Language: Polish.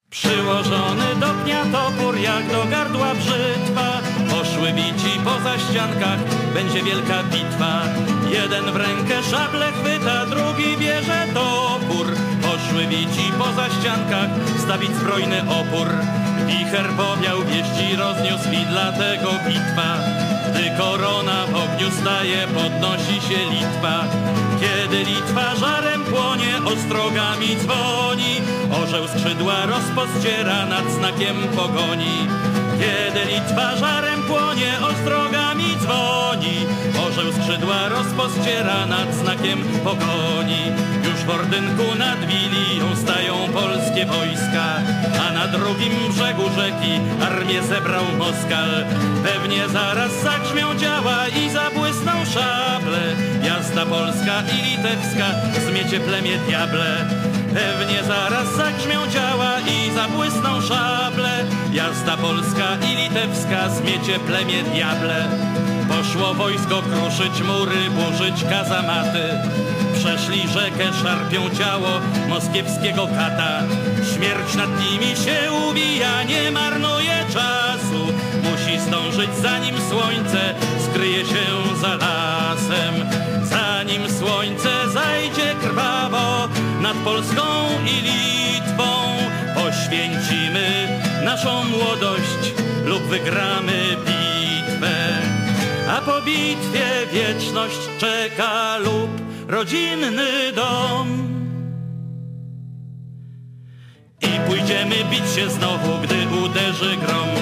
Przyłożony do pnia topór, jak do gardła brzytwa. Poszły bici poza ściankach, będzie wielka bitwa. Jeden w rękę szablę chwyta, drugi bierze topór. Poszły bici poza ściankach, stawić zbrojny opór. Wicher powiał, wieści rozniósł i dlatego bitwa. Gdy korona w ogniu staje, podnosi się Litwa. Kiedy Litwa żarem płonie, ostrogami dzwoni. Orzeł skrzydła rozpościera nad znakiem pogoni. Kiedy Litwa żarem płonie, ostrogami dzwoni. Orzeł skrzydła rozpościera nad znakiem pogoni. Już w Ordynku nad Wilią stają polskie wojska, a na drugim brzegu rzeki armię zebrał Moskal. Pewnie zaraz zagrzmią działa i zabłysną szable. Jazda polska i litewska zmiecie plemię diable. Pewnie zaraz zagrzmią działa i zabłysną szable. Jazda polska i litewska zmiecie plemię diable. Poszło wojsko kruszyć mury, burzyć kazamaty. Przeszli rzekę, szarpią ciało moskiewskiego kata. Śmierć nad nimi się uwija, nie marnuje czasu. Musi zdążyć, zanim słońce skryje się za lasem. Zanim słońce zajdzie krwawo nad Polską i Litwą, poświęcimy naszą młodość lub wygramy bitwę. A po bitwie wieczność czeka lub rodzinny dom. I pójdziemy bić się znowu, gdy uderzy grom.